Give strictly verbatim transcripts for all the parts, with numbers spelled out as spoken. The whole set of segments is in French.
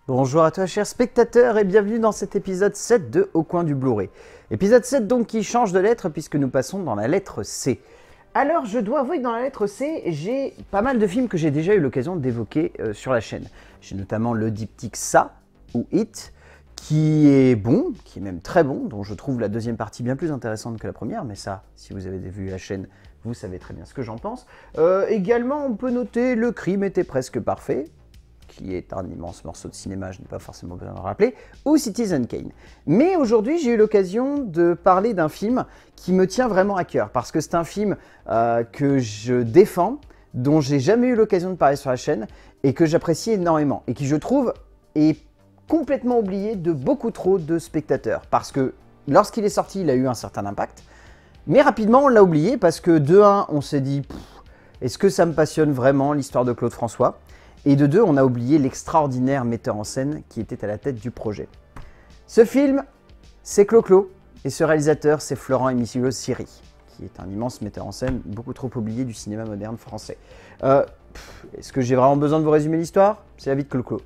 Bonjour à toi chers spectateurs et bienvenue dans cet épisode sept de Au coin du Blu-ray. Épisode sept donc qui change de lettre puisque nous passons dans la lettre C. Alors je dois avouer que dans la lettre C, j'ai pas mal de films que j'ai déjà eu l'occasion d'évoquer euh, sur la chaîne. J'ai notamment le diptyque Ça ou It, qui est bon, qui est même très bon, dont je trouve la deuxième partie bien plus intéressante que la première, mais ça, si vous avez vu la chaîne, vous savez très bien ce que j'en pense. Euh, également, on peut noter Le crime était presque parfait, qui est un immense morceau de cinéma, je n'ai pas forcément besoin de le rappeler, ou Citizen Kane. Mais aujourd'hui, j'ai eu l'occasion de parler d'un film qui me tient vraiment à cœur, parce que c'est un film euh, que je défends, dont j'ai jamais eu l'occasion de parler sur la chaîne, et que j'apprécie énormément, et qui, je trouve, est complètement oublié de beaucoup trop de spectateurs, parce que lorsqu'il est sorti, il a eu un certain impact, mais rapidement, on l'a oublié, parce que de un, on s'est dit, est-ce que ça me passionne vraiment, l'histoire de Claude François ? Et de deux, on a oublié l'extraordinaire metteur en scène qui était à la tête du projet. Ce film, c'est Clo-Clo, et ce réalisateur, c'est Florent Emilio Siri, qui est un immense metteur en scène, beaucoup trop oublié du cinéma moderne français. Euh, Est-ce que j'ai vraiment besoin de vous résumer l'histoire? C'est la vie de Clo-Clo.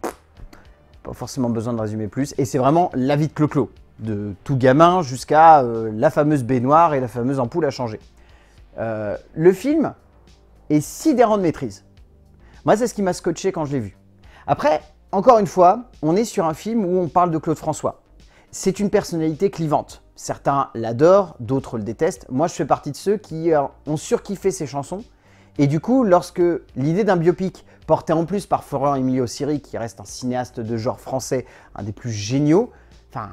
Pas forcément besoin de résumer plus, et c'est vraiment la vie de Clo-Clo, de tout gamin jusqu'à euh, la fameuse baignoire et la fameuse ampoule à changer. Euh, le film est sidérant de maîtrise. Moi, c'est ce qui m'a scotché quand je l'ai vu. Après, encore une fois, on est sur un film où on parle de Claude François. C'est une personnalité clivante. Certains l'adorent, d'autres le détestent. Moi, je fais partie de ceux qui ont surkiffé ses chansons. Et du coup, lorsque l'idée d'un biopic porté en plus par Florent Emilio Siri, qui reste un cinéaste de genre français, un des plus géniaux, enfin,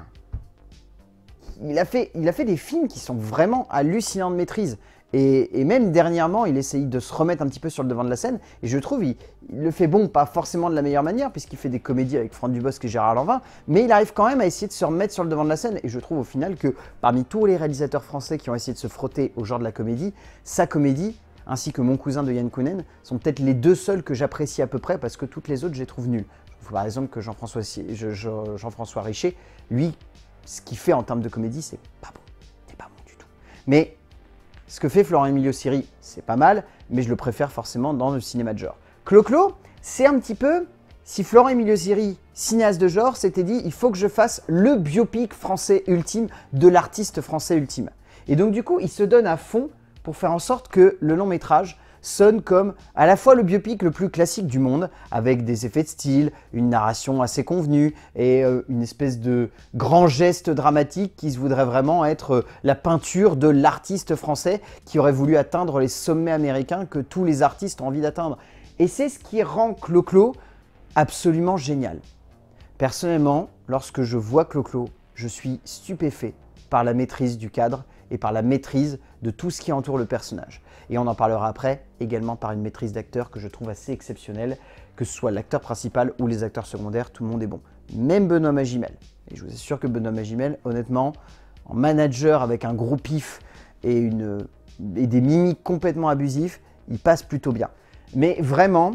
il a fait, il a fait des films qui sont vraiment hallucinants de maîtrise. Et, et même dernièrement, il essaye de se remettre un petit peu sur le devant de la scène. Et je trouve il, il le fait bon, pas forcément de la meilleure manière, puisqu'il fait des comédies avec Franck Dubosc et Gérard Lanvin. Mais il arrive quand même à essayer de se remettre sur le devant de la scène. Et je trouve au final que parmi tous les réalisateurs français qui ont essayé de se frotter au genre de la comédie, sa comédie, ainsi que Mon cousin de Yann Kounen, sont peut-être les deux seuls que j'apprécie à peu près, parce que toutes les autres, je les trouve nulles. Je trouve par exemple que Jean-François Jean-François Richer, lui, ce qu'il fait en termes de comédie, c'est pas bon. C'est pas bon du tout. Mais ce que fait Florent Emilio Siri, c'est pas mal, mais je le préfère forcément dans le cinéma de genre. Clo-Clo, c'est un petit peu si Florent Emilio Siri, cinéaste de genre, s'était dit il faut que je fasse le biopic français ultime de l'artiste français ultime. Et donc du coup, il se donne à fond pour faire en sorte que le long métrage sonne comme à la fois le biopic le plus classique du monde, avec des effets de style, une narration assez convenue et euh, une espèce de grand geste dramatique qui se voudrait vraiment être euh, la peinture de l'artiste français qui aurait voulu atteindre les sommets américains que tous les artistes ont envie d'atteindre. Et c'est ce qui rend Clo-Clo absolument génial. Personnellement, lorsque je vois Clo-Clo, je suis stupéfait par la maîtrise du cadre et par la maîtrise de tout ce qui entoure le personnage. Et on en parlera après, également par une maîtrise d'acteur que je trouve assez exceptionnelle, que ce soit l'acteur principal ou les acteurs secondaires, tout le monde est bon. Même Benoît Magimel. Et je vous assure que Benoît Magimel, honnêtement, en manager avec un gros pif et, une, et des mimiques complètement abusifs, il passe plutôt bien. Mais vraiment,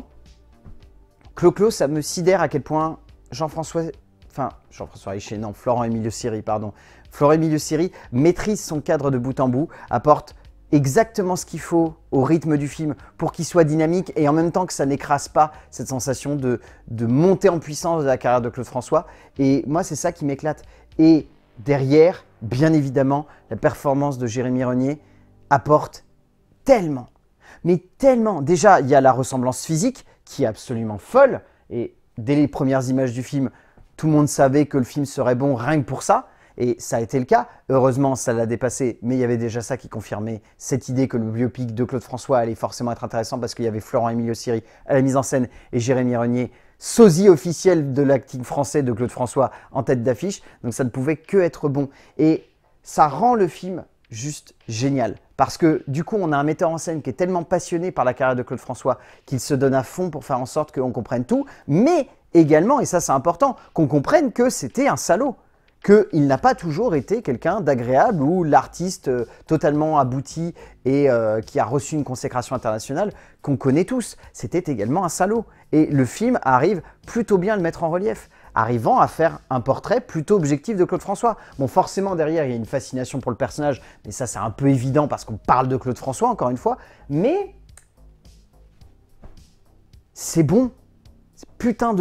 Clo-Clo, ça me sidère à quel point Jean-François... Enfin, Jean-François Richer, non, Florent Emilio Siri, pardon. Florent Emilio Siri maîtrise son cadre de bout en bout, apporte exactement ce qu'il faut au rythme du film pour qu'il soit dynamique et en même temps que ça n'écrase pas cette sensation de, de montée en puissance de la carrière de Claude François. Et moi, c'est ça qui m'éclate. Et derrière, bien évidemment, la performance de Jérémy Renier apporte tellement, mais tellement. Déjà, il y a la ressemblance physique qui est absolument folle. Et dès les premières images du film, tout le monde savait que le film serait bon rien que pour ça. Et ça a été le cas. Heureusement, ça l'a dépassé, mais il y avait déjà ça qui confirmait cette idée que le biopic de Claude François allait forcément être intéressant parce qu'il y avait Florent Emilio Siri à la mise en scène et Jérémy Renier, sosie officiel de l'acting français de Claude François, en tête d'affiche. Donc ça ne pouvait que être bon. Et ça rend le film juste génial. Parce que du coup, on a un metteur en scène qui est tellement passionné par la carrière de Claude François qu'il se donne à fond pour faire en sorte qu'on comprenne tout, mais également, et ça c'est important, qu'on comprenne que c'était un salaud. Qu'il n'a pas toujours été quelqu'un d'agréable ou l'artiste euh, totalement abouti et euh, qui a reçu une consécration internationale qu'on connaît tous. C'était également un salaud. Et le film arrive plutôt bien à le mettre en relief, arrivant à faire un portrait plutôt objectif de Claude François. Bon, forcément, derrière, il y a une fascination pour le personnage, mais ça, c'est un peu évident parce qu'on parle de Claude François, encore une fois. Mais c'est bon. C'est putain de bon.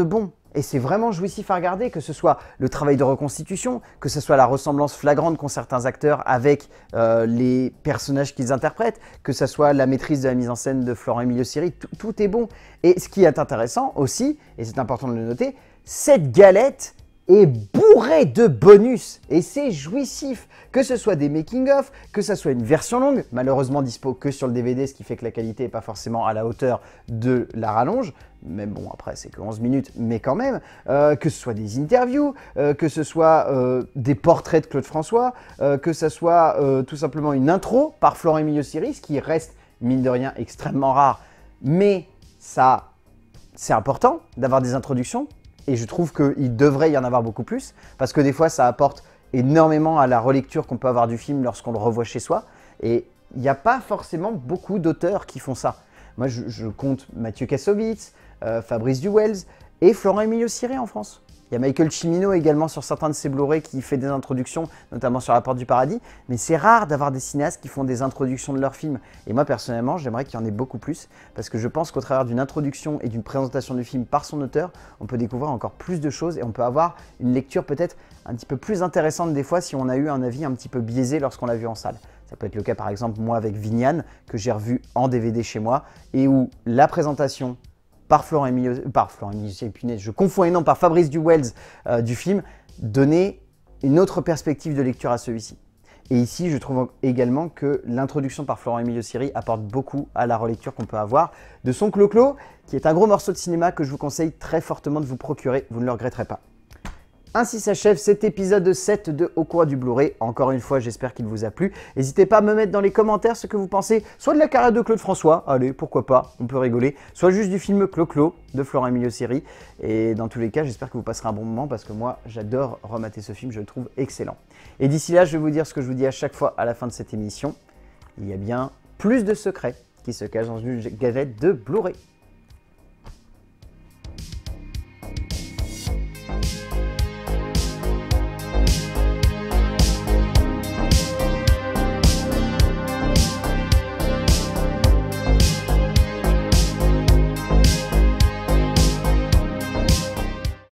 Et c'est vraiment jouissif à regarder, que ce soit le travail de reconstitution, que ce soit la ressemblance flagrante qu'ont certains acteurs avec euh, les personnages qu'ils interprètent, que ce soit la maîtrise de la mise en scène de Florent Emilio Siri, tout, tout est bon. Et ce qui est intéressant aussi, et c'est important de le noter, cette galette est bourrée de bonus et c'est jouissif, que ce soit des making-of, que ce soit une version longue, malheureusement dispo que sur le D V D, ce qui fait que la qualité n'est pas forcément à la hauteur de la rallonge, mais bon après c'est que onze minutes, mais quand même, euh, que ce soit des interviews, euh, que ce soit euh, des portraits de Claude François, euh, que ce soit euh, tout simplement une intro par Florent Emilio Siri, ce qui reste mine de rien extrêmement rare, mais ça c'est important d'avoir des introductions. Et je trouve qu'il devrait y en avoir beaucoup plus, parce que des fois, ça apporte énormément à la relecture qu'on peut avoir du film lorsqu'on le revoit chez soi. Et il n'y a pas forcément beaucoup d'auteurs qui font ça. Moi, je, je compte Mathieu Kassovitz, euh, Fabrice Duwels et Florent Emilio Siri en France. Il y a Michael Cimino également sur certains de ses Blu-ray qui fait des introductions, notamment sur La Porte du Paradis. Mais c'est rare d'avoir des cinéastes qui font des introductions de leurs films. Et moi, personnellement, j'aimerais qu'il y en ait beaucoup plus. Parce que je pense qu'au travers d'une introduction et d'une présentation du film par son auteur, on peut découvrir encore plus de choses et on peut avoir une lecture peut-être un petit peu plus intéressante des fois si on a eu un avis un petit peu biaisé lorsqu'on l'a vu en salle. Ça peut être le cas par exemple moi avec Vignane, que j'ai revu en D V D chez moi, et où la présentation par Florent Emilio, par Florent Emilio, je confonds et non, par Fabrice Duwels euh, du film, donnait une autre perspective de lecture à celui-ci. Et ici, je trouve également que l'introduction par Florent Emilio Siri apporte beaucoup à la relecture qu'on peut avoir de son Clo-Clo, qui est un gros morceau de cinéma que je vous conseille très fortement de vous procurer, vous ne le regretterez pas. Ainsi s'achève cet épisode sept de Au coin du Blu-ray. Encore une fois, j'espère qu'il vous a plu. N'hésitez pas à me mettre dans les commentaires ce que vous pensez, soit de la carrière de Claude François, allez, pourquoi pas, on peut rigoler, soit juste du film Clo-Clo de Florent Emilio Siri. Et dans tous les cas, j'espère que vous passerez un bon moment parce que moi, j'adore remater ce film, je le trouve excellent. Et d'ici là, je vais vous dire ce que je vous dis à chaque fois à la fin de cette émission. Il y a bien plus de secrets qui se cachent dans une galette de Blu-ray.